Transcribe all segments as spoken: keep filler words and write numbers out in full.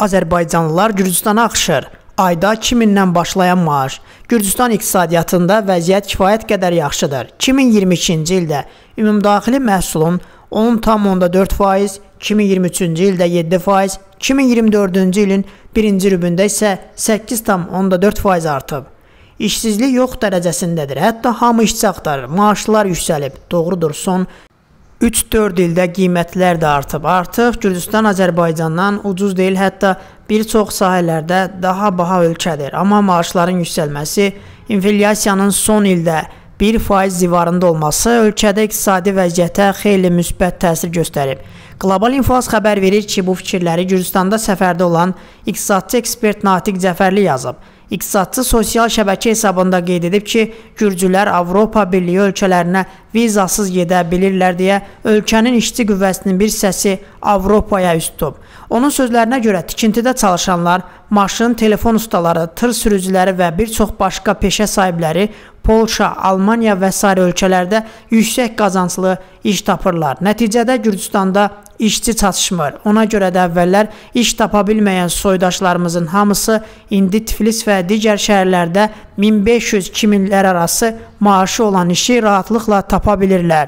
Azərbaycanlılar Gürcüstana axışır. Ayda iki mindən başlayan maaş. Gürcüstan iqtisadiyyatında vəziyyət kifayət qədər yaxşıdır. iki min iyirmi ikinci ildə ümumdaxili məhsulun on tam dörd faiz, iki min iyirmi üçüncü ildə yeddi faiz, iki min iyirmi dördüncü ilin birinci rübündə isə səkkiz tam dörd faiz artıb. İşsizlik yox dərəcəsindədir. Hətta hamı işçi axtarır. Maaşlar yüksəlib. Doğrudur, son üç dörd ildə qiymətlər də artıb. Artıq Gürcüstan Azərbaycandan ucuz deyil, hətta bir çox sahələrdə daha baha ölkədir. Amma maaşların yüksəlməsi, inflyasiyanın son ildə bir faiz civarında olması ölkədə iqtisadi vəziyyətə xeyli müsbət təsir göstərib. Qlobal İnfos xəbər verir ki, bu fikirləri Gürcüstanda səfərdə olan iqtisadçı ekspert Natiq Cəfərli yazıb. İqtisadçı sosial şəbəkə hesabında qeyd edib ki, Gürcülər Avropa Birliyi ölkələrinə vizasız gedə bilirlər deyə ölkənin işçi qüvvəsinin bir hissəsi Avropaya üst tutub. Onun sözlərinə görə tikintidə çalışanlar, maşın, telefon ustaları, tır sürücüləri və bir çox başqa peşə sahibləri Polşa, Almaniya və sair ölkələrdə yüksək qazanclı iş tapırlar. Nəticədə Gürcüstanda işçi çatışmır. Ona görə də əvvəllər iş tapa bilməyən soydaşlarımızın hamısı indi Tiflis və digər şəhərlərdə min beş yüz iki minlər arası maaşı olan işi rahatlıqla tapa bilirlər.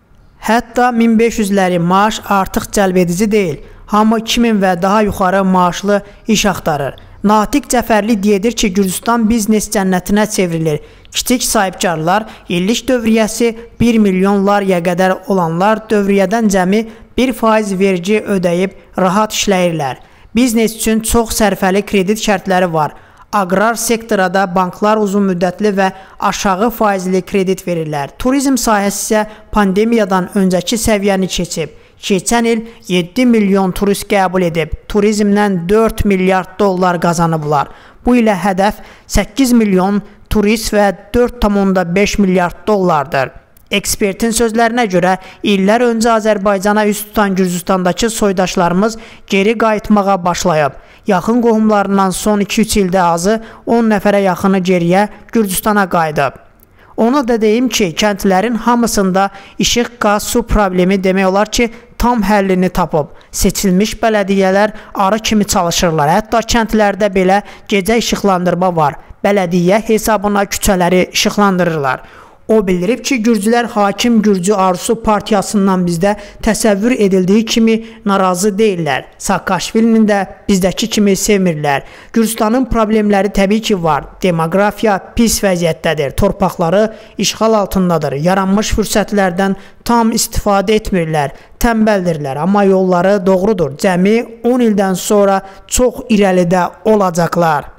Hətta min beş yüzləri maaş artıq cəlb edici deyil. Hamı iki min və daha yuxarı maaşlı iş axtarır. Natiq Cəfərli deyilir ki, Gürcüstan biznes cənnətinə çevrilir. Kiçik sahibkarlar, illik dövriyyəsi bir milyon larya qədər olanlar dövriyyədən cəmi bir faiz vergi ödəyib rahat işləyirlər. Biznes üçün çox sərfəli kredit şərtləri var. Aqrar sektora da banklar uzun müddətli və aşağı faizli kredit verirlər. Turizm sahəsi isə pandemiyadan öncəki səviyyəni keçib. Keçən il yeddi milyon turist qəbul edib. Turizmdən dörd milyard dollar qazanıblar. Bu ilə hədəf səkkiz milyon turist və dörd tam beş milyard dollardır. Ekspertin sözlərinə görə illər öncə Azərbaycana üst tutan Gürcüstandakı soydaşlarımız geri qayıtmağa başlayıb. Yaxın qohumlarından son iki üç ildə azı on nəfərə yaxını geriyə Gürcüstana qayıdıb. Onu da deyim ki, kəndlərin hamısında işıq, qaz, su problemi demək olar ki, tam həllini tapıb. Seçilmiş bələdiyyələr arı kimi çalışırlar. Hətta kəndlərdə belə gecə işıqlandırma var. Bələdiyyə hesabına küçələri işıqlandırırlar. O bildirib ki, Gürcülər Hakim Gürcü Arzusu partiyasından bizdə təsəvvür edildiyi kimi narazı deyirlər. Saakashvilini də bizdəki kimi sevmirlər. Gürcüstanın problemləri təbii ki var. Demografiya pis vəziyyətdədir. Torpaqları işğal altındadır. Yaranmış fürsətlərdən tam istifadə etmirlər. Tənbəldirlər. Amma yolları doğrudur. Cəmi on ildən sonra çox irəlidə olacaqlar.